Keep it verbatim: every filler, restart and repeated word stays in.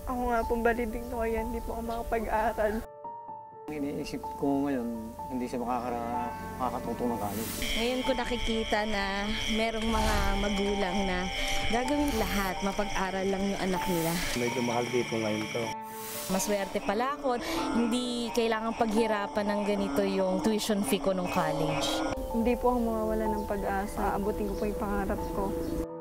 Ako nga pong valedictorian, hindi po ako makapag-aral. Iniisip ko ngayon, hindi siya makakara, makakatutong ng college. Ngayon ko nakikita na merong mga magulang na gagawin lahat, mapag-aral lang yung anak nila. Medyo mahal dito ngayon to. Maswerte pala ako, hindi kailangang paghirapan ng ganito yung tuition fee ko nung college. Hindi po ako mawawala ng pag-asa, abutin ko po yung pangarap ko.